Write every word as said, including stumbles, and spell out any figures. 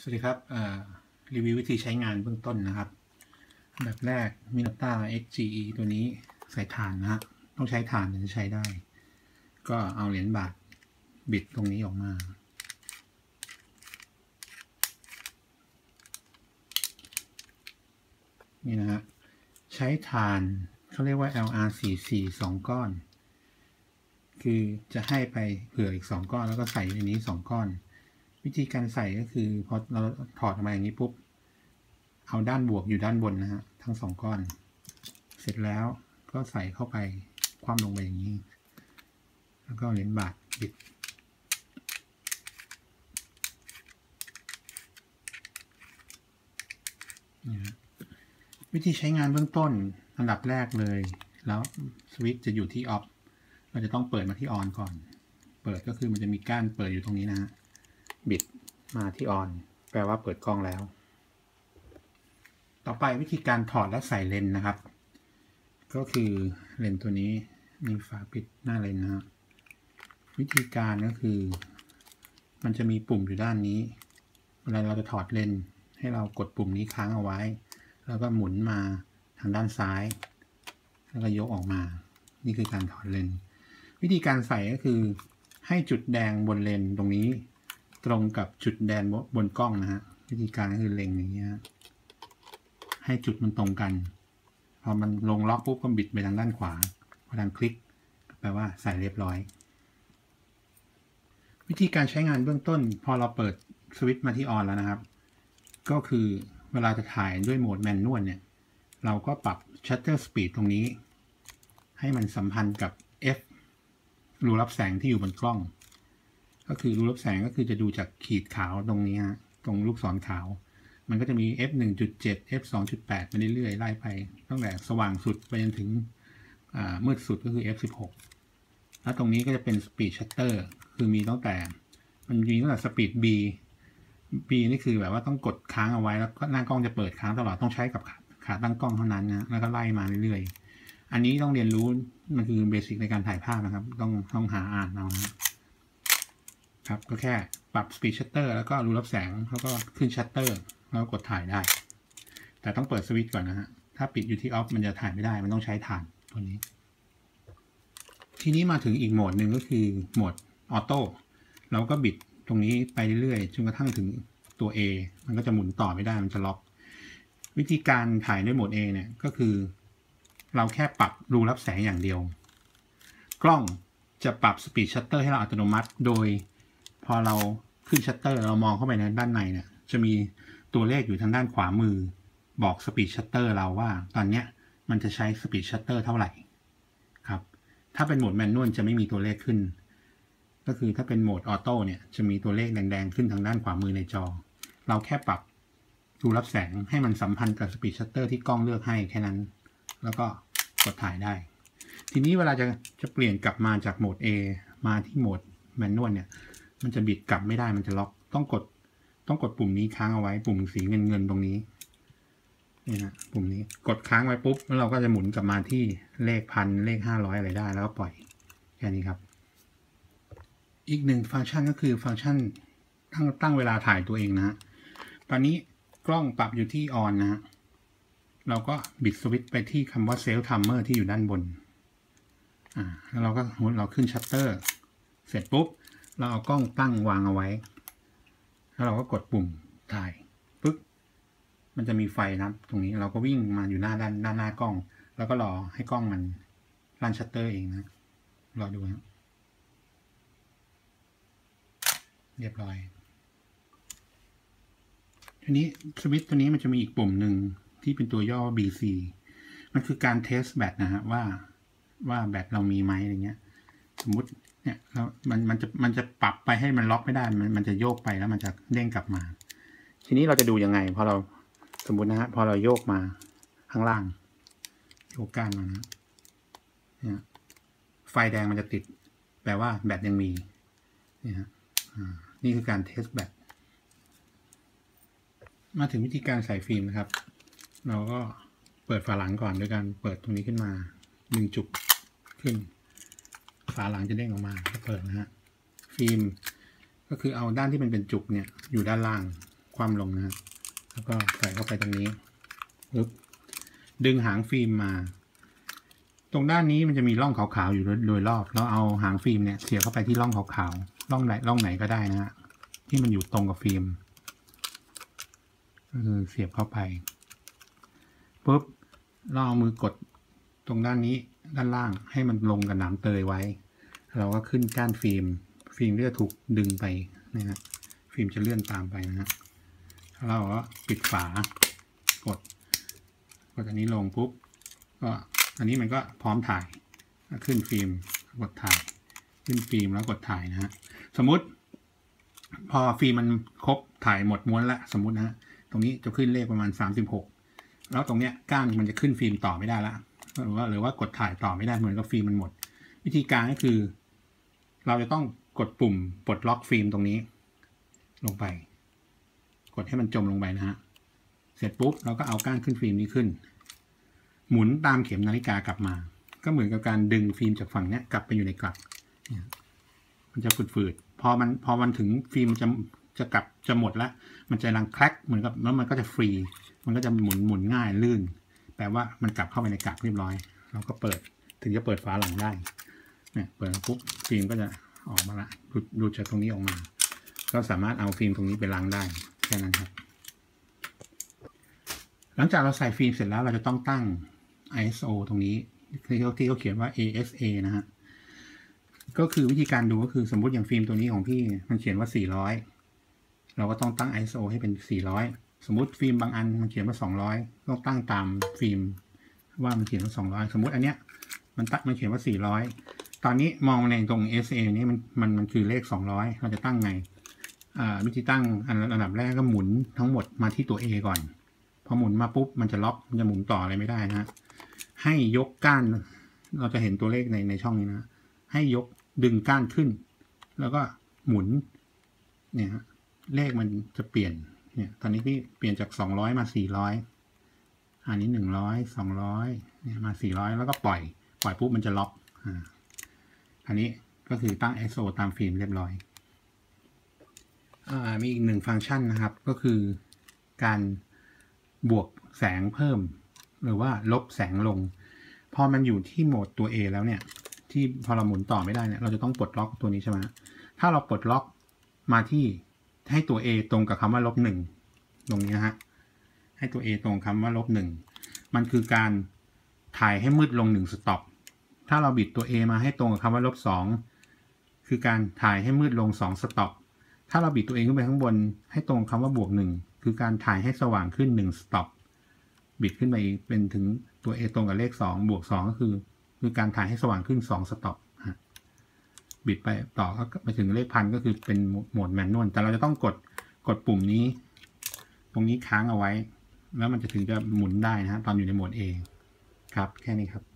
วัสดีครับรีวิววิธีใช้งานเบื้องต้นนะครับแบบแรก Minolta เอ็กซ์ จี อี ตัวนี้ใส่ถ่านนะฮะต้องใช้ถ่านถึงจะใช้ได้ก็เอาเหรียญบาทบิดตรงนี้ออกมานี่นะฮะใช้ถ่านเขาเรียกว่า แอล อาร์ สี่สิบสี่ สองก้อนคือจะให้ไปเผื่ออีกสองก้อนแล้วก็ใส่ในนี้สองก้อนวิธีการใส่ก็คือพอเราถอดออกมาอย่างนี้ปุ๊บเอาด้านบวกอยู่ด้านบนนะฮะทั้งสองก้อนเสร็จแล้วก็ใส่เข้าไปคว่ำลงไปอย่างนี้แล้วก็เหรียญบาทบิดนี่นะวิธีใช้งานเบื้องต้นอันดับแรกเลยแล้วสวิตช์จะอยู่ที่ออฟเราจะต้องเปิดมาที่ออนก่อนเปิดก็คือมันจะมีก้านเปิดอยู่ตรงนี้นะฮะบิดมาที่ออนแปลว่าเปิดกล้องแล้วต่อไปวิธีการถอดและใส่เลนส์นะครับก็คือเลนส์ตัวนี้มีฝาปิดหน้าเลนส์นะฮะวิธีการก็คือมันจะมีปุ่มอยู่ด้านนี้เวลาเราจะถอดเลนส์ให้เรากดปุ่มนี้ค้างเอาไว้แล้วก็หมุนมาทางด้านซ้ายแล้วก็ยกออกมานี่คือการถอดเลนส์วิธีการใส่ก็คือให้จุดแดงบนเลนส์ตรงนี้ตรงกับจุดแดงบนกล้องนะฮะวิธีการก็คือเล็งอย่างเงี้ยให้จุดมันตรงกันพอมันลงล็อกปุ๊บก็บิดไปทางด้านขวาพอทางคลิกแปลว่าใส่เรียบร้อยวิธีการใช้งานเบื้องต้นพอเราเปิดสวิตช์มาที่ออนแล้วนะครับก็คือเวลาจะถ่ายด้วยโหมดแมนนวลเนี่ยเราก็ปรับ Shutter Speed ตรงนี้ให้มันสัมพันธ์กับ F รูรับแสงที่อยู่บนกล้องก็คือรูรับแสงก็คือจะดูจากขีดขาวตรงนี้ฮะตรงลูกศรขาวมันก็จะมี เอฟ หนึ่งจุดเจ็ด เอฟ สองจุดแปด ไปเรื่อยๆไล่ไปตั้งแต่สว่างสุดไปจนถึงมืดสุดก็คือ เอฟ สิบหก แล้วตรงนี้ก็จะเป็น Speed Shutter คือมีตั้งแต่มันมีตั้งแต่ Speed B B นี่คือแบบว่าต้องกดค้างเอาไว้แล้วก็หน้ากล้องจะเปิดค้างตลอดต้องใช้กับขาตั้งกล้องเท่านั้นนะแล้วก็ไล่มาเรื่อยๆอันนี้ต้องเรียนรู้มันคือเบสิกในการถ่ายภาพนะครับต้องต้องหาอ่านเอาครับก็แค่ปรับ Speed Shutter แล้วก็รูรับแสงแล้วก็ขึ้น Shutter แล้วกดถ่ายได้แต่ต้องเปิดสวิตช์ก่อนนะฮะถ้าปิดอยู่ที่ออฟมันจะถ่ายไม่ได้มันต้องใช้ถ่านตัวนี้ทีนี้มาถึงอีกโหมดหนึ่งก็คือโหมดออโต้เราก็บิดตรงนี้ไปเรื่อยๆจนกระทั่งถึงตัว A มันก็จะหมุนต่อไม่ได้มันจะล็อกวิธีการถ่ายด้วยโหมด A เนี่ยก็คือเราแค่ปรับรูรับแสงอย่างเดียวกล้องจะปรับ Speed Shutter ให้เราอัตโนมัติโดยพอเราขึ้นชัตเตอร์เรามองเข้าไปในด้านในเนี่ยจะมีตัวเลขอยู่ทางด้านขวามือบอก Speed Shutter เราว่าตอนเนี้ยมันจะใช้ Speed Shutter เท่าไหร่ครับถ้าเป็นโหมดแมนนวลจะไม่มีตัวเลขขึ้นก็คือถ้าเป็นโหมดออโต้เนี่ยจะมีตัวเลขแดงๆขึ้นทางด้านขวามือในจอเราแค่ปรับรูรับแสงให้มันสัมพันธ์กับ Speed Shutter ที่กล้องเลือกให้แค่นั้นแล้วก็กดถ่ายได้ทีนี้เวลาจะจะเปลี่ยนกลับมาจากโหมด A มาที่โหมดแมนนวลเนี่ยมันจะบิดกลับไม่ได้มันจะล็อกต้องกดต้องกดปุ่มนี้ค้างเอาไว้ปุ่มสีเงินเงินตรงนี้นี่นะปุ่มนี้กดค้างไว้ปุ๊บแล้วเราก็จะหมุนกลับมาที่เลขพันเลขห้าร้อยอะไรได้แล้วก็ปล่อยแค่นี้ครับอีกหนึ่งฟังก์ชันก็คือฟังก์ชันตั้งตั้งเวลาถ่ายตัวเองนะฮะตอนนี้กล้องปรับอยู่ที่ออนนะฮะเราก็บิดสวิตช์ไปที่คำว่าเซลฟ์ทัมเมอร์ที่อยู่ด้านบนอ่าแล้วเราก็เราขึ้นชัตเตอร์เสร็จปุ๊บเราเอากล้องตั้งวางเอาไว้แล้วเราก็กดปุ่มถ่ายปึ๊บมันจะมีไฟนะตรงนี้เราก็วิ่งมาอยู่หน้าด้านด้านหน้ากล้องแล้วก็รอให้กล้องมันรันชัตเตอร์เองนะรอดูนะเรียบร้อยทีนี้สวิตช์ตัวนี้มันจะมีอีกปุ่มหนึ่งที่เป็นตัวย่อ บี ซี มันคือการเทสแบตนะฮะว่าว่าแบตเรามีไหมอะไรเงี้ยสมมุติเนี่ยแล้วมันมันจะมันจะปรับไปให้มันล็อกไม่ได้มันมันจะโยกไปแล้วมันจะเด้งกลับมาทีนี้เราจะดูยังไงพอเราสมมุตินะฮะพอเราโยกมาข้างล่างโยกก้านมานะเนี่ยไฟแดงมันจะติดแปลว่าแบตยังมีนี่ฮะนี่คือการเทสแบตมาถึงวิธีการใส่ฟิล์มนะครับเราก็เปิดฝาหลังก่อนโดยการเปิดตรงนี้ขึ้นมาดึงจุกขึ้นฝาหลังจะเด้งออกมาก็เปิดนะฮะฟิล์มก็คือเอาด้านที่มันเป็นจุกเนี่ยอยู่ด้านล่างคว่ำลงนะครับแล้วก็ใส่เข้าไปตรงนี้ปึ๊บดึงหางฟิล์มมาตรงด้านนี้มันจะมีร่องขาวๆอยู่โดยรอบแล้วเอาหางฟิล์มเนี่ยเสียบเข้าไปที่ร่องขาวๆร่องไหนร่องไหนก็ได้นะฮะที่มันอยู่ตรงกับฟิล์มคือเสียบเข้าไปปุ๊บเราเอามือกดตรงด้านนี้ด้านล่างให้มันลงกับหนามเตยไว้เราก็ขึ้นก้านฟิล์มฟิล์มก็จะถูกดึงไปนะฮะฟิล์มจะเลื่อนตามไปนะฮะเราก็ปิดฝากดกดอันนี้ลงปุ๊บก็อันนี้มันก็พร้อมถ่ายขึ้นฟิล์มกดถ่ายขึ้นฟิล์มแล้วกดถ่ายนะฮะสมมุติพอฟิล์มมันครบถ่ายหมดม้วนละสมมุตินะฮะตรงนี้จะขึ้นเลขประมาณสามสิบหกแล้วตรงเนี้ยก้านมันจะขึ้นฟิล์มต่อไม่ได้ละหรือว่าหรือว่ากดถ่ายต่อไม่ได้เหมือนกับฟิล์มมันหมดวิธีการก็คือเราจะต้องกดปุ่มปลดล็อกฟิล์มตรงนี้ลงไปกดให้มันจมลงไปนะฮะเสร็จปุ๊บเราก็เอาก้านขึ้นฟิล์มนี้ขึ้นหมุนตามเข็มนาฬิกากลับมาก็เหมือนกับการดึงฟิล์มจากฝั่งนี้กลับไปอยู่ในกลับมันจะฝืดๆพอมันพอมันถึงฟิล์มจะจะกลับจะหมดแล้วมันจะรังแคลกเหมือนกับแล้วมันก็จะฟรีมันก็จะหมุนหมุนง่ายลื่นแปลว่ามันกลับเข้าไปในกลับเรียบร้อยเราก็เปิดถึงจะเปิดฝาหลังได้เนี่ยเปิดปุ๊บฟิล์มก็จะออกมาละหลุดจากตรงนี้ออกมาก็สามารถเอาฟิล์มตรงนี้ไปล้างได้แค่นั้นครับหลังจากเราใส่ฟิล์มเสร็จแล้วเราจะต้องตั้ง ไอ เอส โอ ตรงนี้ที่เขาที่เขาเขียนว่า เอ เอส เอ นะฮะก็คือวิธีการดูก็คือสมมุติอย่างฟิล์มตัวนี้ของพี่มันเขียนว่าสี่ร้อยเราก็ต้องตั้ง ไอ เอส โอ ให้เป็นสี่ร้อยสมมุติฟิล์มบางอันมันเขียนว่าสองร้อยต้องตั้งตามฟิล์มว่ามันเขียนว่าสองร้อยสมมุติอันเนี้ยมันตั้งมันเขียนว่าสี่ร้อยตอนนี้มองในตรง เอส เอ นี้มันมันมันคือเลขสองร้อยเราจะตั้งไงวิธีตั้งอันดับแรกก็หมุนทั้งหมดมาที่ตัว A ก่อนพอหมุนมาปุ๊บมันจะล็อกมันจะหมุนต่ออะไรไม่ได้นะให้ยกก้านเราจะเห็นตัวเลขในในช่องนี้นะให้ยกดึงก้านขึ้นแล้วก็หมุนเนี่ยเลขมันจะเปลี่ยนเนี่ยตอนนี้พี่เปลี่ยนจากสองร้อยมาสี่ร้อยอันนี้หนึ่งร้อยสองร้อยเนี่ยมาสี่ร้อยแล้วก็ปล่อยปล่อยปุ๊บมันจะล็อกอ่าอันนี้ก็คือตั้ง ไอ เอส โอ ตามฟิล์มเรียบร้อยอ่ามีอีกหนึ่งฟังก์ชันนะครับก็คือการบวกแสงเพิ่มหรือว่าลบแสงลงพอมันอยู่ที่โหมดตัว A แล้วเนี่ยที่พอเราหมุนต่อไม่ได้เนี่ยเราจะต้องปลดล็อกตัวนี้ใช่ไหมถ้าเราปลดล็อกมาที่ให้ตัว A ตรงกับคำว่าลบหนึ่งตรงนี้นะฮะให้ตัว A ตรงคำว่าลบหนึ่งมันคือการถ่ายให้มืดลงหนึ่งสต็อปถ้าเราบิดตัว A มาให้ตรงกับคำว่าลบสองคือการถ่ายให้มืดลงสองสต็อปถ้าเราบิดตัวเองขึ้นไปข้างบนให้ตรงคำว่าบวกหนึ่งคือการถ่ายให้สว่างขึ้นหนึ่งสต็อปบิดขึ้นไปเป็นถึงตัว A ตรงกับเลขสองบวกสองก็คือคือการถ่ายให้สว่างขึ้นสองสต็อปบิดไปต่อก็ไปถึงเลขพันก็คือเป็นโหมดแมนนวลแต่เราจะต้องกดกดปุ่มนี้ตรงนี้ค้างเอาไว้แล้วมันจะถึงจะหมุนได้นะฮะตอนอยู่ในโหมด A ครับแค่นี้ครับ